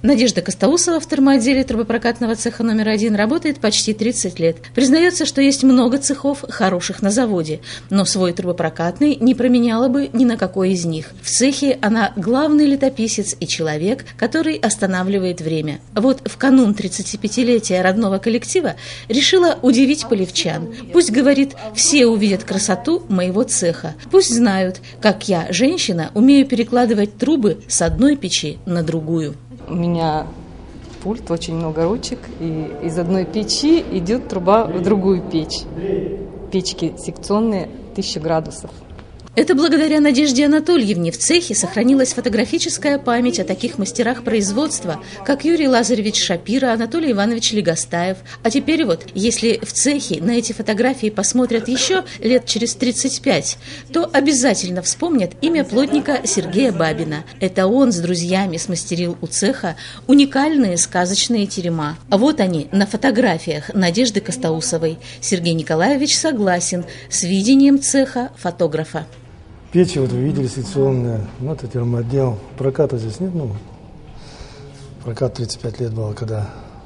Надежда Костоусова в термоотделе трубопрокатного цеха номер 1 работает почти 30 лет. Признается, что есть много цехов, хороших на заводе, но свой трубопрокатный не променяла бы ни на какой из них. В цехе она главный летописец и человек, который останавливает время. Вот в канун 35-летия родного коллектива решила удивить полевчан. Пусть, говорит, все увидят красоту моего цеха. Пусть знают, как я, женщина, умею перекладывать трубы с одной печи на другую. У меня пульт, очень много ручек, и из одной печи идет труба в другую печь. Печки секционные, 1000 градусов. Это благодаря Надежде Анатольевне в цехе сохранилась фотографическая память о таких мастерах производства, как Юрий Лазаревич Шапира, Анатолий Иванович Легостаев. А теперь вот, если в цехе на эти фотографии посмотрят еще лет через 35, то обязательно вспомнят имя плотника Сергея Бабина. Это он с друзьями смастерил у цеха уникальные сказочные терема. А вот они на фотографиях Надежды Костоусовой. Сергей Николаевич согласен с видением цеха фотографа. Печи, вот вы видели, секционные, ну, это термоотдел. Проката здесь нет, прокат 35 лет было, когда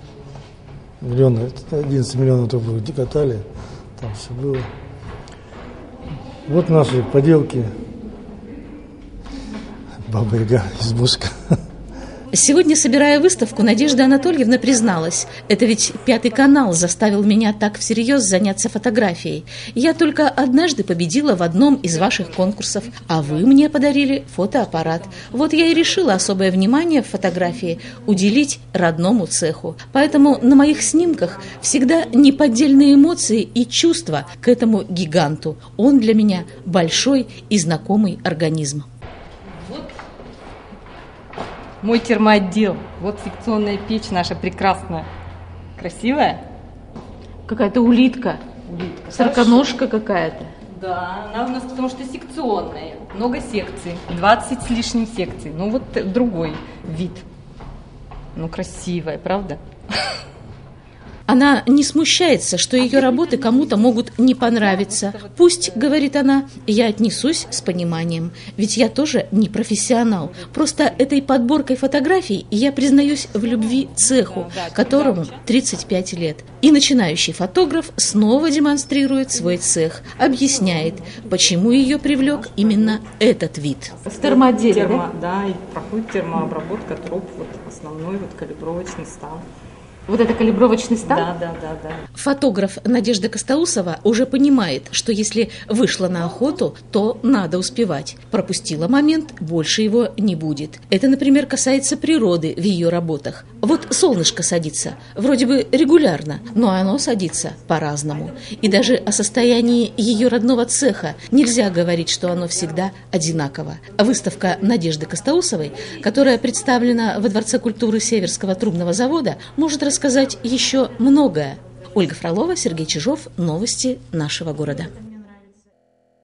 11 миллионов труб катали, там все было. Вот наши поделки. Баба-Яга, избушка. Сегодня, собирая выставку, Надежда Анатольевна призналась: это ведь Пятый канал заставил меня так всерьез заняться фотографией. Я только однажды победила в одном из ваших конкурсов, а вы мне подарили фотоаппарат. Вот я и решила особое внимание в фотографии уделить родному цеху. Поэтому на моих снимках всегда неподдельные эмоции и чувства к этому гиганту. Он для меня большой и знакомый организм. Мой термоотдел. Вот секционная печь наша прекрасная. Красивая? Какая-то улитка. Сороконожка какая-то. Да, она у нас потому что секционная. Много секций. 20 с лишним секций. Ну вот другой вид. Ну красивая, правда? Она не смущается, что ее работы кому-то могут не понравиться. Пусть, говорит она, я отнесусь с пониманием, ведь я тоже не профессионал. Просто этой подборкой фотографий я признаюсь в любви цеху, которому 35 лет. И начинающий фотограф снова демонстрирует свой цех, объясняет, почему ее привлек именно этот вид. В термоотделе, да, и проходит термообработка труб, вот основной вот калибровочный став. Вот это калибровочный став? Да. Фотограф Надежда Костоусова уже понимает, что если вышла на охоту, то надо успевать. Пропустила момент, больше его не будет. Это, например, касается природы в ее работах. Вот солнышко садится, вроде бы регулярно, но оно садится по-разному. И даже о состоянии ее родного цеха нельзя говорить, что оно всегда одинаково. Выставка Надежды Костоусовой, которая представлена во Дворце культуры Северского трубного завода, может рассказать еще многое. Ольга Фролова, Сергей Чижов. Новости нашего города.